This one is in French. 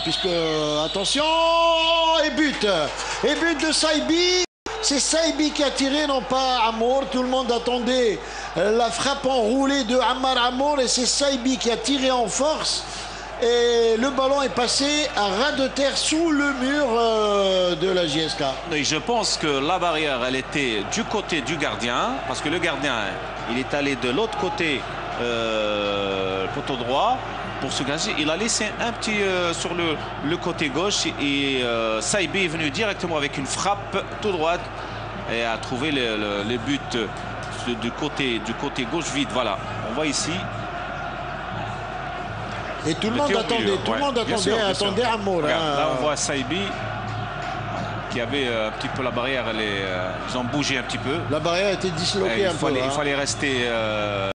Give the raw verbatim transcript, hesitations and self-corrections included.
puisque, attention, et but. Et but de Saibi. C'est Saibi qui a tiré, non pas Amour. Tout le monde attendait la frappe enroulée de Ammar Amour et c'est Saibi qui a tiré en force. Et le ballon est passé à ras de terre sous le mur euh, de la J S K. Et je pense que la barrière, elle était du côté du gardien, parce que le gardien, il est allé de l'autre côté, euh, poteau droit, pour se gager. Il a laissé un petit euh, sur le, le côté gauche et euh, Saibi est venu directement avec une frappe tout droite et a trouvé le, le, le but du côté, du côté gauche vide. Voilà, on voit ici. Et tout le, le monde attendait, milieu. tout ouais, le monde attendait, sûr, attendait Amour. Regarde, hein. Là, on voit Saibi qui avait euh, un petit peu la barrière. Elle est, euh, ils ont bougé un petit peu. La barrière était disloquée et un il fallait, peu. Il hein. fallait rester. Euh,